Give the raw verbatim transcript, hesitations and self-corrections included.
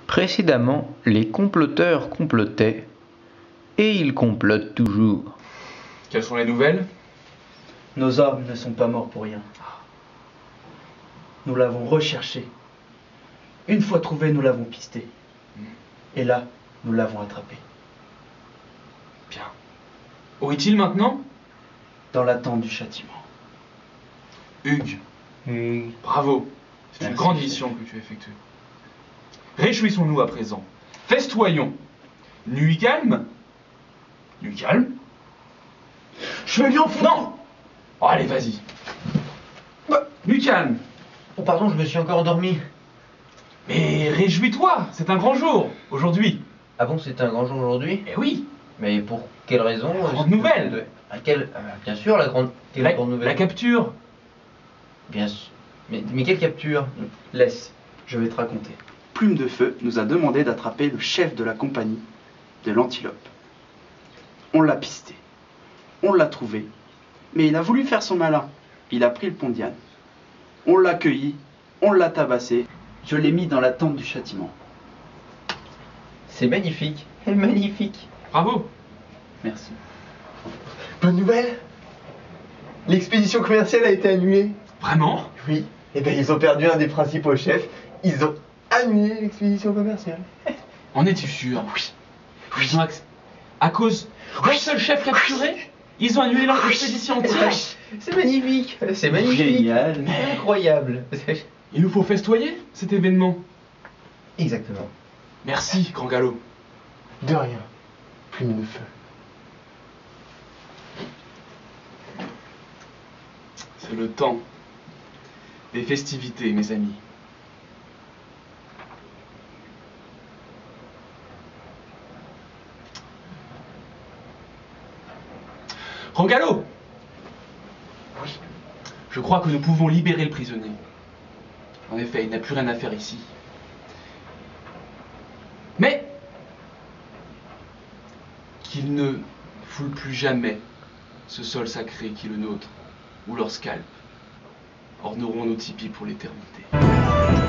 Précédemment, les comploteurs complotaient, et ils complotent toujours. Quelles sont les nouvelles? Nos hommes ne sont pas morts pour rien. Nous l'avons recherché. Une fois trouvé, nous l'avons pisté. Et là, nous l'avons attrapé. Bien. Où est-il maintenant? Dans l'attente du châtiment. Hugues, Hugues. bravo. C'est une Merci, grande chef. mission que tu effectues. Réjouissons-nous à présent. Festoyons. Nuit calme. Nuit calme. Chevalier en fond. Non. Oh, allez, vas-y. Bah. Nuit calme. Oh pardon, je me suis encore endormi. Mais réjouis-toi, c'est un grand jour, aujourd'hui. Ah bon, c'est un grand jour aujourd'hui? Eh oui, Mais pour quelle raison? La grande Est-ce que- nouvelle. À quelle... ah, bien sûr, la grande... Quelle la, grande nouvelle? la capture. Bien sûr. Mais, mais quelle capture? Laisse, je vais te raconter. Plume de Feu nous a demandé d'attraper le chef de la compagnie de l'Antilope. On l'a pisté, on l'a trouvé, mais il a voulu faire son malin. Il a pris le pont Diane. On l'a cueilli, on l'a tabassé, je l'ai mis dans la tente du châtiment. C'est magnifique. Magnifique. Bravo. Merci. Bonne nouvelle, l'expédition commerciale a été annulée. Vraiment? Oui. Et ben ils ont perdu un des principaux chefs. Ils ont annulé l'expédition commerciale. En es-tu sûr? Oui. Ils ont acc- À cause d'un seul chef capturé, ils ont annulé leur expédition entière. C'est magnifique. C'est magnifique. Génial. Incroyable. Il nous faut festoyer cet événement. Exactement. Merci, Grand Galop. De rien. Plume de Feu. C'est le temps des festivités, mes amis. Grand Galop! Oui. Je crois que nous pouvons libérer le prisonnier. En effet, il n'a plus rien à faire ici. Mais qu'il ne foule plus jamais ce sol sacré qui est le nôtre, ou leur scalp orneront nos tipis pour l'éternité.